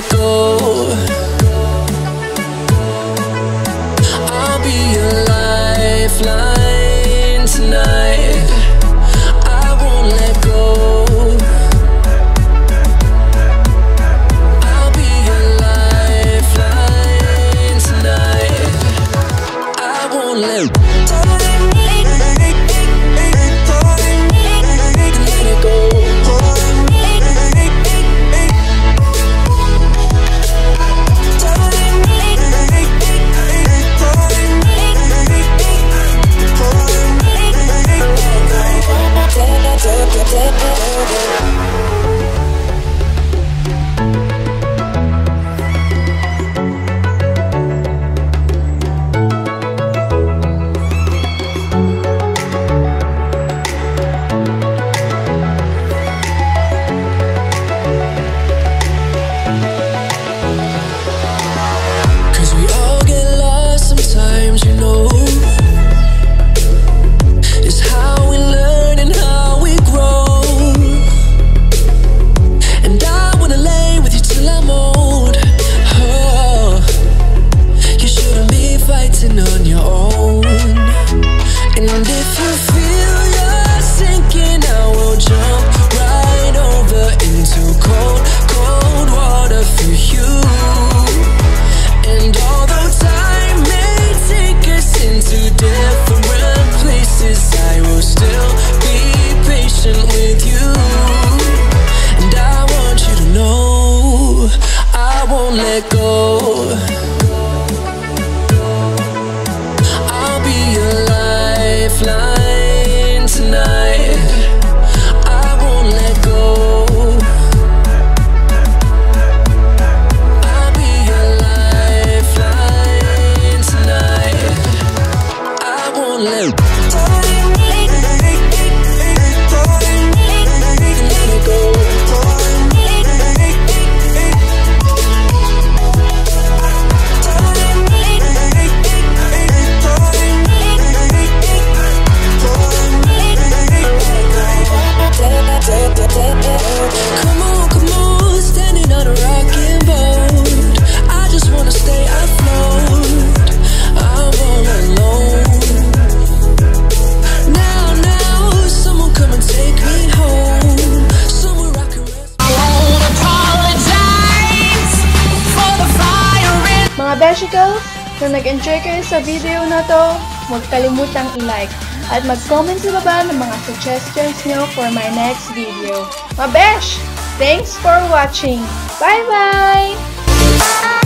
let go. I'll be your lifeline tonight. I won't let go. I'll be your lifeline tonight. I won't let go. Let go. I'll be your lifeline tonight. I won't let go. I'll be your lifeline tonight. I won't let go. Mga Beshicles, kung nag-enjoy kayo sa video na to, huwag kalimutang i-like at mag-comment sa baba ng mga suggestions nyo for my next video. Mga Besh, thanks for watching! Bye-bye!